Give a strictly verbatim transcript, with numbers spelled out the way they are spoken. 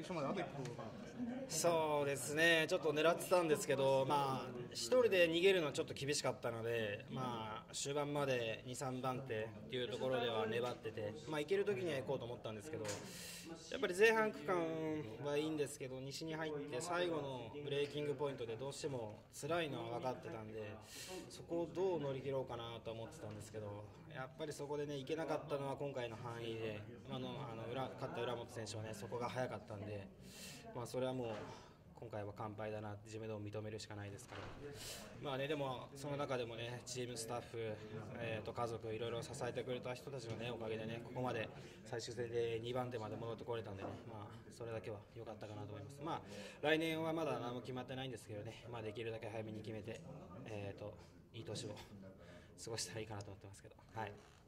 勝まであと一歩かな。 そうですね、ちょっと狙ってたんですけど、まあ、一人で逃げるのはちょっと厳しかったので、まあ、終盤までに、さんばん手っていうところでは粘ってて、まあ、行けるときには行こうと思ったんですけど、やっぱり前半区間はいいんですけど、西に入って最後のブレーキングポイントでどうしても辛いのは分かってたんで、そこをどう乗り切ろうかなと思ってたんですけど、やっぱりそこでね、行けなかったのは今回の範囲で、あのあの裏勝った浦本選手はね、そこが早かったんで、まあ、それはもう今回は完敗だなって自分でも認めるしかないですから、まあね、でもその中でもね、チームスタッフ、えー、と家族いろいろ支えてくれた人たちの、ね、おかげでね、ここまで最終戦でにばん手まで戻ってこれたんでね、まあ、それだけは良かったかなと思います。まあ、来年はまだ何も決まってないんですけどね、まあ、できるだけ早めに決めて、えー、といい年を過ごしたらいいかなと思ってますけど。はい。